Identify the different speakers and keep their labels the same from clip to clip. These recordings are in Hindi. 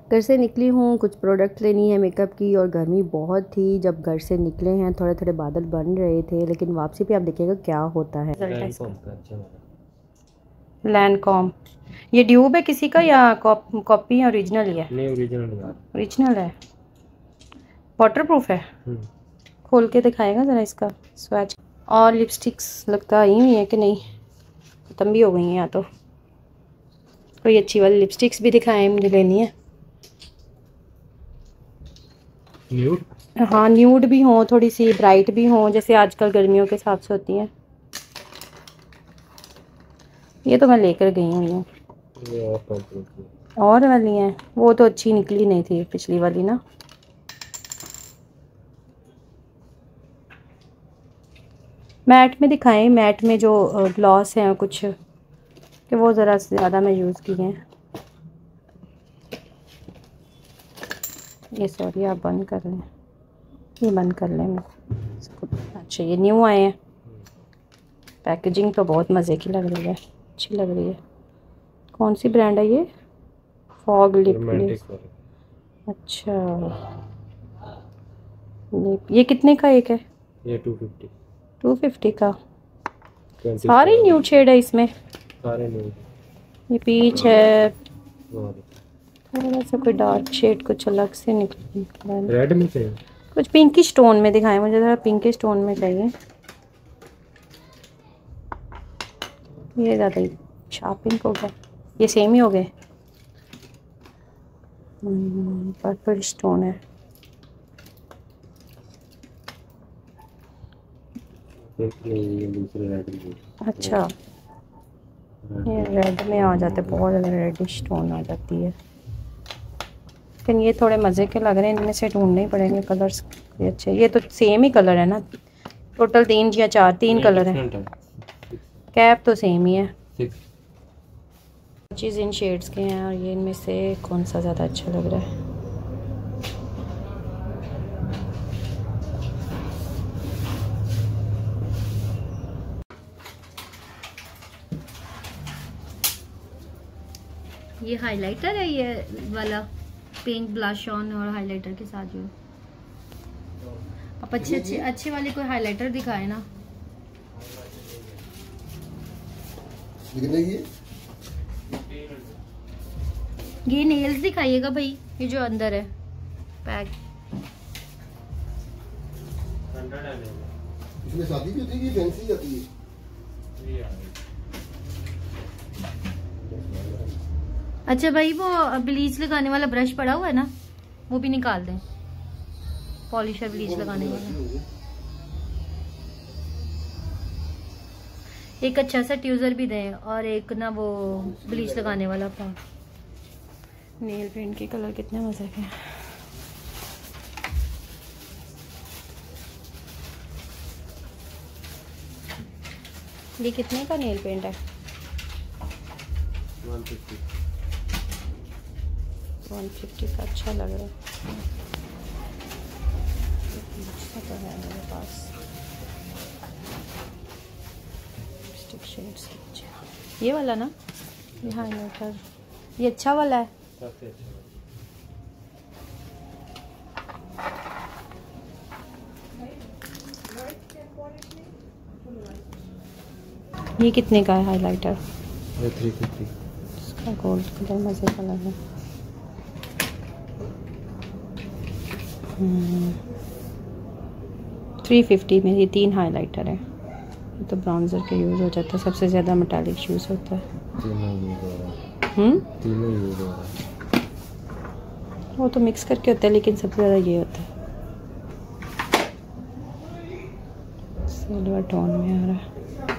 Speaker 1: घर से निकली हूँ, कुछ प्रोडक्ट लेनी है मेकअप की, और गर्मी बहुत थी। जब घर से निकले हैं थोड़े थोड़े बादल बन रहे थे, लेकिन वापसी पे आप देखिएगा क्या होता है। लैंडकॉम, ये ड्यूब है किसी का या कॉपी है, ओरिजिनल ही है?
Speaker 2: नहीं, ओरिजिनल।
Speaker 1: ओरिजिनल है। वाटर प्रूफ है। खोल के दिखाएगा ज़रा इसका स्वैच। और लिपस्टिक्स लगता आई हुई है कि नहीं, ख़त्म भी हो गई हैं या तो। कोई अच्छी वाली लिपस्टिक्स भी दिखाएं, मुझे लेनी है।
Speaker 2: न्यूड?
Speaker 1: हाँ, न्यूड भी हो, थोड़ी सी ब्राइट भी हो, जैसे आजकल गर्मियों के हिसाब से होती हैं। ये तो मैं लेकर गई हुई हूँ। और वाली हैं वो तो अच्छी निकली नहीं थी पिछली वाली ना। मैट में दिखाएं, मैट में जो ग्लॉस हैं कुछ, कि वो ज़रा ज़्यादा मैं यूज़ की हैं। ये सॉरी, आप बंद कर लें, ये बंद कर लें मैं। अच्छा, ये न्यू आए हैं। पैकेजिंग तो बहुत मज़े की लग रही है, अच्छी लग रही है। कौन सी ब्रांड है ये? Fog lip. अच्छा, ये कितने का एक है?
Speaker 2: ये 250।
Speaker 1: 250 का। सारे न्यू शेड है इसमें।
Speaker 2: सारे न्यू।
Speaker 1: ये पीच है, थोड़ा सा कोई डार्क शेड कुछ अलग से निकला है।
Speaker 2: रेड में चाहिए? कुछ
Speaker 1: पिंकी स्टोन में दिखाएं मुझे, ज़रा पिंकी स्टोन में चाहिए। ये ज़्यादा ही शार्पिंग हो गया। ये सेम ही हो गए। पर्पल स्टोन है। अच्छा, ये रेड में आ जाते, बहुत ज़्यादा रेडिश स्टोन आ जाती है। लेकिन ये थोड़े मज़े के लग रहे हैं, इनमें से ढूंढने ही पड़ेंगे कलर्स अच्छे। ये तो सेम ही कलर है ना, टोटल 3 या 4, 3 कलर है। कैप तो सेम ही है। चीज़ इन शेड्स के हैं, और ये इनमें से कौन सा ज़्यादा अच्छा लग रहा है? ये हाइलाइटर है, ये वाला पिंक ब्लश ऑन और हाइलाइटर के साथ जो। आप अच्छे वाले कोई हाइलाइटर दिखाए ना। ये नेल्स दिखाइएगा भाई, ये जो अंदर है पैक।
Speaker 3: इसमें शादी भी होती है कि फैंसी जाती है?
Speaker 1: अच्छा भाई, वो ब्लीच लगाने वाला ब्रश पड़ा हुआ है ना, वो भी निकाल दें, पॉलिशर ब्लीच लगाने वाला। एक अच्छा सा ट्यूजर भी दें, और एक ना वो ब्लीच लगाने वाला था। नेल पेंट के कलर कितने मजे के हैं। ये कितने का नेल पेंट है? 150 का। अच्छा लग रहा है। तो है मेरे पास लिपस्टिक शेड्स। ये वाला ना, ये हाइलाइटर, ये अच्छा वाला है। ये कितने का है हाइलाइटर?
Speaker 2: ये 350।
Speaker 1: इसका गोल्ड कलर मजे का लग रहा है। 350 में ये 3 हाइलाइटर है। ये तो ब्राउन्जर के यूज़ हो जाता है, सबसे ज़्यादा मेटालिक यूज़ होता है।
Speaker 2: तीनों यूज़ हो रहा है।
Speaker 1: वो तो मिक्स करके होता है, लेकिन सबसे ज़्यादा ये होता है। सिल्वर टोन में आ रहा है।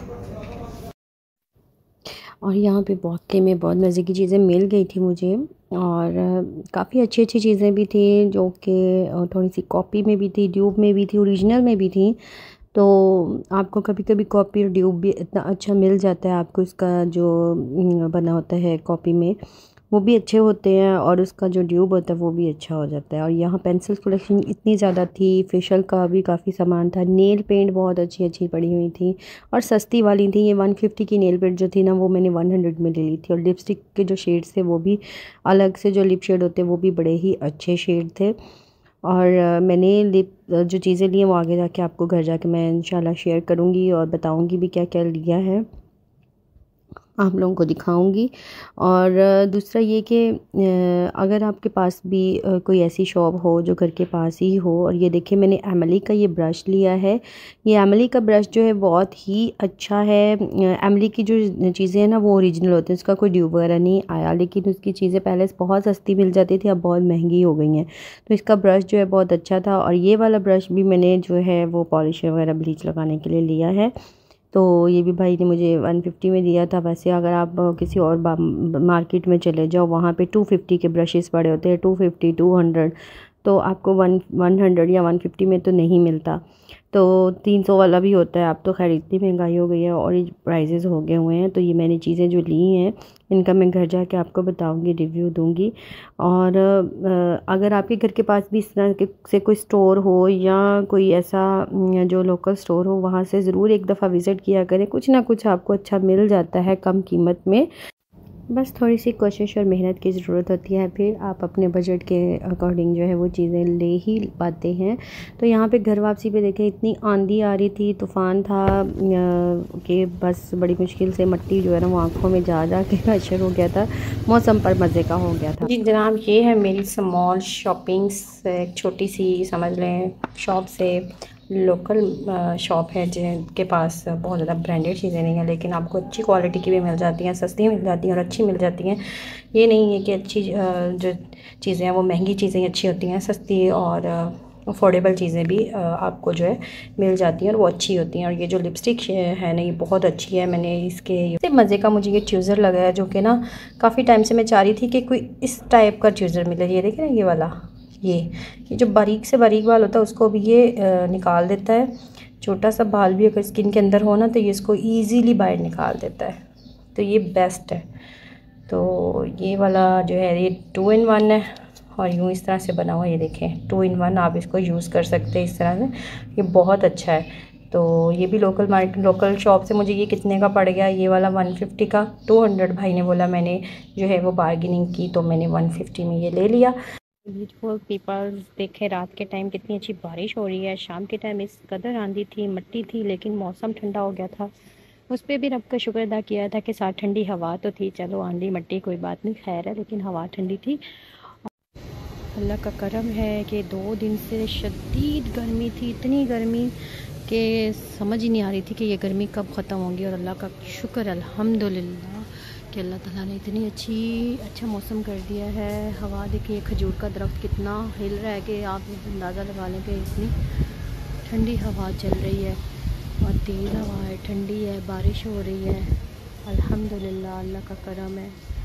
Speaker 1: और यहाँ पे वाकई में बहुत मज़े की चीज़ें मिल गई थी मुझे, और काफ़ी अच्छी अच्छी चीज़ें भी थी, जो कि थोड़ी सी कॉपी में भी थी, ड्यूब में भी थी, ओरिजिनल में भी थी। तो आपको कभी कभी कॉपी और ड्यूब भी इतना अच्छा मिल जाता है आपको, इसका जो बना होता है कॉपी में, वो भी अच्छे होते हैं और उसका जो ट्यूब होता है वो भी अच्छा हो जाता है। और यहाँ पेंसिल कलेक्शन इतनी ज़्यादा थी, फेशियल का भी काफ़ी सामान था, नेल पेंट बहुत अच्छी अच्छी पड़ी हुई थी और सस्ती वाली थी। ये 150 की नेल पेंट जो थी ना वो मैंने 100 में ले ली थी। और लिपस्टिक के जो शेड्स थे वो भी अलग से, जो लिप शेड होते हैं वो भी बड़े ही अच्छे शेड थे। और मैंने लिप जो चीज़ें ली हैं वो आगे जाके आपको घर जाके मैं इंशाल्लाह शेयर करूँगी और बताऊँगी भी क्या क्या लिया है, आप लोगों को दिखाऊंगी। और दूसरा ये कि अगर आपके पास भी कोई ऐसी शॉप हो जो घर के पास ही हो, और ये देखिए मैंने एमिली का ये ब्रश लिया है। ये एमिली का ब्रश जो है बहुत ही अच्छा है। एमिली की जो चीज़ें हैं ना वो ओरिजिनल होती हैं, उसका कोई ड्यूब वगैरह नहीं आया, लेकिन उसकी चीज़ें पहले बहुत सस्ती मिल जाती थी, अब बहुत महंगी हो गई हैं। तो इसका ब्रश जो है बहुत अच्छा था। और ये वाला ब्रश भी मैंने जो है वो पॉलिश वगैरह ब्लीच लगाने के लिए लिया है। तो ये भी भाई ने मुझे 150 में दिया था। वैसे अगर आप किसी और मार्केट में चले जाओ वहाँ पे 250 के ब्रशेस पड़े होते हैं, 250 200, तो आपको 100 या 150 में तो नहीं मिलता। तो 300 वाला भी होता है। अब तो खैर इतनी महंगाई हो गई है और ये प्राइजेज़ हो गए हुए हैं। तो ये मैंने चीज़ें जो ली हैं इनका मैं घर जाके आपको बताऊंगी, रिव्यू दूंगी। और अगर आपके घर के पास भी इस तरह के से कोई स्टोर हो या कोई ऐसा जो लोकल स्टोर हो, वहाँ से ज़रूर एक दफ़ा विज़िट किया करें। कुछ ना कुछ आपको अच्छा मिल जाता है कम कीमत में। बस थोड़ी सी कोशिश और मेहनत की ज़रूरत होती है, फिर आप अपने बजट के अकॉर्डिंग जो है वो चीज़ें ले ही पाते हैं। तो यहाँ पे घर वापसी पे देखें इतनी आंधी आ रही थी, तूफ़ान था कि बस बड़ी मुश्किल से मट्टी जो है ना वो आँखों में जा के अशर हो गया था। मौसम पर मज़े का हो गया था। जी जनाब, ये है मेरी स्मॉल शॉपिंग्स, एक छोटी सी समझ लें शॉप से। लोकल शॉप है जिनके पास बहुत ज़्यादा ब्रांडेड चीज़ें नहीं हैं, लेकिन आपको अच्छी क्वालिटी की भी मिल जाती हैं, सस्ती मिल जाती हैं और अच्छी मिल जाती हैं। ये नहीं है कि अच्छी जो चीज़ें हैं वो महंगी चीज़ें अच्छी होती हैं, सस्ती और अफोर्डेबल चीज़ें भी आपको जो है मिल जाती हैं और वो अच्छी होती हैं। और ये जो लिपस्टिक है ना ये बहुत अच्छी है। मैंने इसके मज़े का मुझे ये चूज़र लगा है, जो कि ना काफ़ी टाइम से मैं चाह रही थी कि कोई इस टाइप का चूज़र मिले। ये देखें ना, ये वाला, ये जो बारीक से बारीक बाल होता है उसको भी ये निकाल देता है। छोटा सा बाल भी अगर स्किन के अंदर हो ना तो ये इसको ईज़िली बाहर निकाल देता है। तो ये बेस्ट है। तो ये वाला जो है ये 2 in 1 है और यूँ इस तरह से बना हुआ, ये देखें 2 in 1 आप इसको यूज़ कर सकते हैं इस तरह से। ये बहुत अच्छा है। तो ये भी लोकल शॉप से मुझे ये कितने का पड़ गया, ये वाला 150 का, 200 भाई ने बोला, मैंने जो है वो बार्गेनिंग की तो मैंने 150 में ये ले लिया। ब्यूटीफुल पीपल्स, देखे रात के टाइम कितनी अच्छी बारिश हो रही है, शाम के टाइम इस कदर आंधी थी, मिट्टी थी, लेकिन मौसम ठंडा हो गया था। उस पर भी रब का शुक्र अदा किया था कि साथ ठंडी हवा तो थी। चलो आंधी मिट्टी कोई बात नहीं, खैर है, लेकिन हवा ठंडी थी। अल्लाह का करम है कि 2 दिन से शदीद गर्मी थी, इतनी गर्मी कि समझ ही नहीं आ रही थी कि ये गर्मी कब ख़त्म होगी। और अल्लाह का शुक्र अल्हम्दुलिल्लाह कि अल्लाह ताला ने इतनी अच्छा मौसम कर दिया है। हवा देखिए, खजूर का दरख्त कितना हिल रहा है कि आप अंदाज़ा लगा लें कि इतनी ठंडी हवा चल रही है और तेज़ हवा है, ठंडी है, बारिश हो रही है। अल्हम्दुलिल्लाह, अल्लाह का करम है।